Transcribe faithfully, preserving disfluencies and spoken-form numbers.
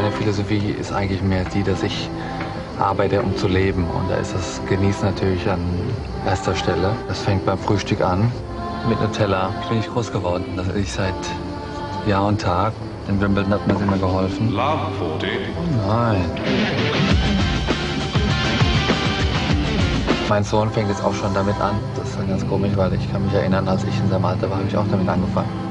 Meine Philosophie ist eigentlich mehr die, dass ich arbeite, um zu leben. Und da ist das Genießen natürlich an erster Stelle. Das fängt beim Frühstück an. Mit Nutella bin ich groß geworden. Das esse ich seit Jahr und Tag. In Wimbledon hat mir das immer geholfen. Love vierzig. Oh nein. Mein Sohn fängt jetzt auch schon damit an. Das ist dann ganz komisch, weil ich kann mich erinnern, als ich in seinem Alter war, habe ich auch damit angefangen.